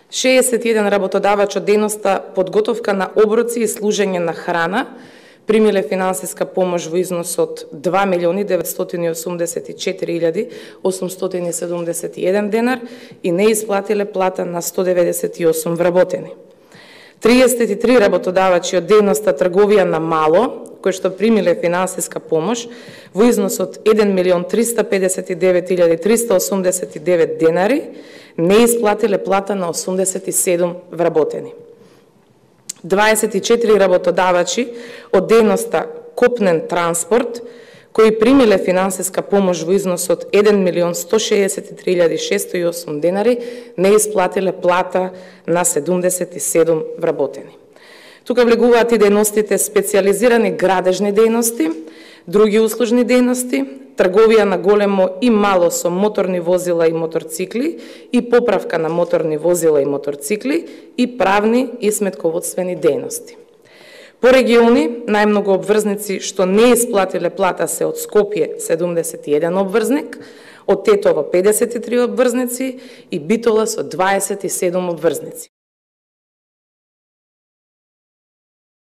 61 работодавач од дејноста подготовка на оброци и служење на храна примиле финансиска помош во износ од 2.984.871 денар и не исплатиле плата на 198 вработени. 33 работодавачи од дејноста трговија на мало, кои што примиле финансиска помош во износ од 1.359.389 денари, не исплатиле плата на 87 вработени. 24 работодавачи од дејноста копнен транспорт, кои примиле финансиска помош во износ од 1.163.608 денари, не исплатиле плата на 77 вработени. Тука влегуваат и дејностите специјализирани градежни дејности, други услужни дејности, трговија на големо и мало со моторни возила и моторцикли и поправка на моторни возила и моторцикли и правни и сметководствени дејности. По региони, најмногу обврзници што не исплатиле плата се од Скопје 71 обврзник, од Тетово 53 обврзници и Битола со 27 обврзници.